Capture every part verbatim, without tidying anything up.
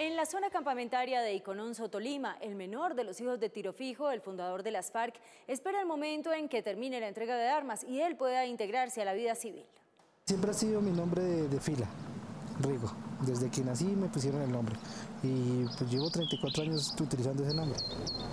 En la zona campamentaria de Icononso, Tolima, el menor de los hijos de Tiro Fijo, el fundador de las FARC, espera el momento en que termine la entrega de armas y él pueda integrarse a la vida civil. Siempre ha sido mi nombre de, de fila, Rigo. Desde que nací me pusieron el nombre y pues llevo treinta y cuatro años utilizando ese nombre.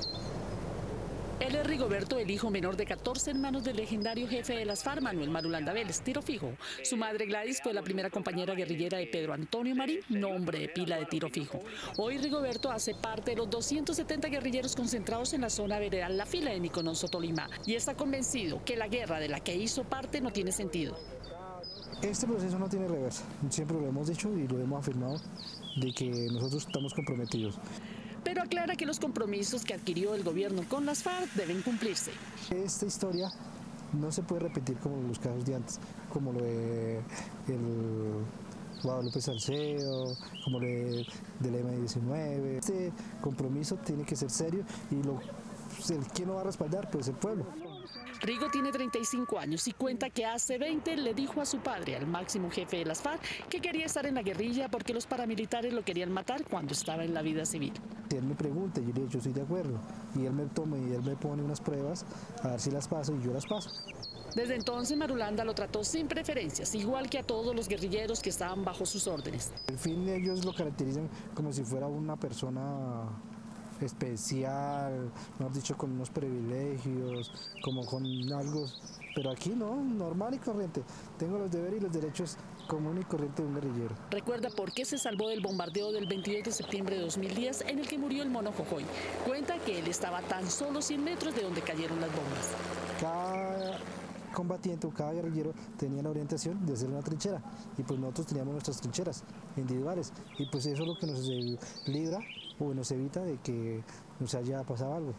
Él es Rigoberto, el hijo menor de catorce hermanos del legendario jefe de las FARC, Manuel Marulanda Vélez, Tiro Fijo. Su madre Gladys fue la primera compañera guerrillera de Pedro Antonio Marín, nombre de pila de Tiro Fijo. Hoy Rigoberto hace parte de los doscientos setenta guerrilleros concentrados en la zona veredal La Fila de Icononso, Tolima, y está convencido que la guerra de la que hizo parte no tiene sentido. Este proceso no tiene reversa, siempre lo hemos dicho y lo hemos afirmado de que nosotros estamos comprometidos. Pero aclara que los compromisos que adquirió el gobierno con las FARC deben cumplirse. Esta historia no se puede repetir como los casos de antes, como lo de el Guadalupe Salcedo, como lo de, del eme diecinueve. Este compromiso tiene que ser serio y lo, el, ¿quién lo va a respaldar? Pues el pueblo. Rigo tiene treinta y cinco años y cuenta que hace veinte le dijo a su padre, al máximo jefe de las FARC, que quería estar en la guerrilla porque los paramilitares lo querían matar cuando estaba en la vida civil. Si él me pregunta, yo le digo, yo estoy de acuerdo, y él me toma y él me pone unas pruebas, a ver si las paso y yo las paso. Desde entonces Marulanda lo trató sin preferencias, igual que a todos los guerrilleros que estaban bajo sus órdenes. En fin, ellos lo caracterizan como si fuera una persona especial, mejor dicho, con unos privilegios, como con algo, pero aquí no, normal y corriente. Tengo los deberes y los derechos común y corriente de un guerrillero. Recuerda por qué se salvó del bombardeo del veintidós de septiembre de dos mil diez en el que murió el Mono Jojoy. Cuenta que él estaba tan solo cien metros de donde cayeron las bombas. Cada combatiente o cada guerrillero tenía la orientación de hacer una trinchera y pues nosotros teníamos nuestras trincheras individuales y pues eso es lo que nos libra o nos evita de que nos haya pasado algo.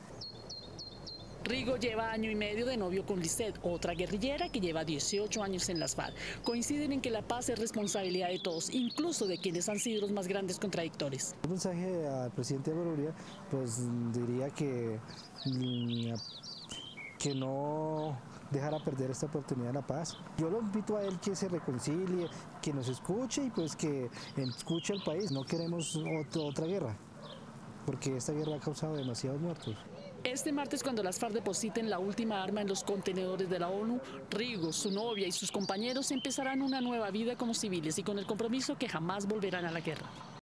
Rigo lleva año y medio de novio con Lisette, otra guerrillera que lleva dieciocho años en las FARC. Coinciden en que la paz es responsabilidad de todos, incluso de quienes han sido los más grandes contradictores. El mensaje al presidente de Bolivia, pues diría que, que no dejara perder esta oportunidad de la paz. Yo lo invito a él que se reconcilie, que nos escuche y pues que escuche al país. No queremos otro, otra guerra, porque esta guerra ha causado demasiados muertos. Este martes, cuando las FARC depositen la última arma en los contenedores de la ONU, Rigo, su novia y sus compañeros empezarán una nueva vida como civiles y con el compromiso que jamás volverán a la guerra.